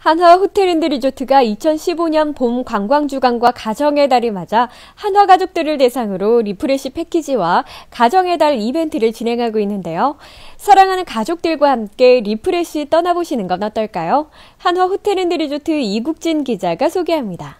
한화 호텔앤리조트가 2015년 봄 관광주간과 가정의 달을 맞아 한화 가족들을 대상으로 리프레시 패키지와 가정의 달 이벤트를 진행하고 있는데요. 사랑하는 가족들과 함께 리프레시 떠나보시는 건 어떨까요? 한화 호텔앤리조트 이국진 기자가 소개합니다.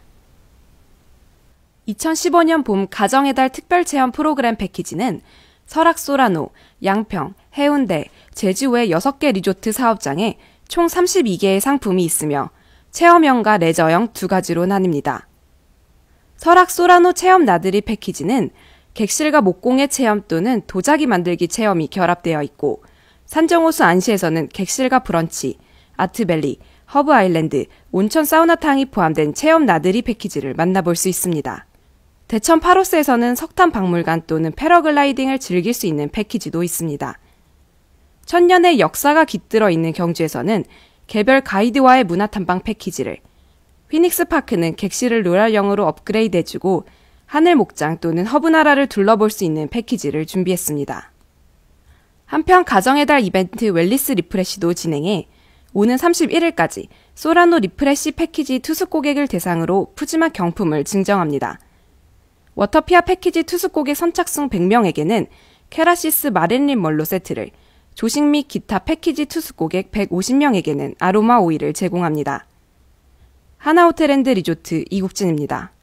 2015년 봄 가정의 달 특별체험 프로그램 패키지는 설악 소라노, 양평, 해운대, 제주의 6개 리조트 사업장에 총 32개의 상품이 있으며 체험형과 레저형 두 가지로 나뉩니다. 설악 소라노 체험 나들이 패키지는 객실과 목공예 체험 또는 도자기 만들기 체험이 결합되어 있고, 산정호수 안시에서는 객실과 브런치, 아트밸리, 허브 아일랜드, 온천 사우나탕이 포함된 체험 나들이 패키지를 만나볼 수 있습니다. 대천 파로스에서는 석탄 박물관 또는 패러글라이딩을 즐길 수 있는 패키지도 있습니다. 천년의 역사가 깃들어 있는 경주에서는 개별 가이드와의 문화탐방 패키지를, 휘닉스파크는 객실을 롤러형으로 업그레이드해주고 하늘 목장 또는 허브나라를 둘러볼 수 있는 패키지를 준비했습니다. 한편 가정의 달 이벤트 웰리스 리프레시도 진행해 오는 31일까지 소라노 리프레시 패키지 투숙 고객을 대상으로 푸짐한 경품을 증정합니다. 워터피아 패키지 투숙 고객 선착순 100명에게는 케라시스 마릴린 멀로 세트를, 조식 및 기타 패키지 투숙 고객 150명에게는 아로마 오일을 제공합니다. 한화 호텔앤리조트 이국진입니다.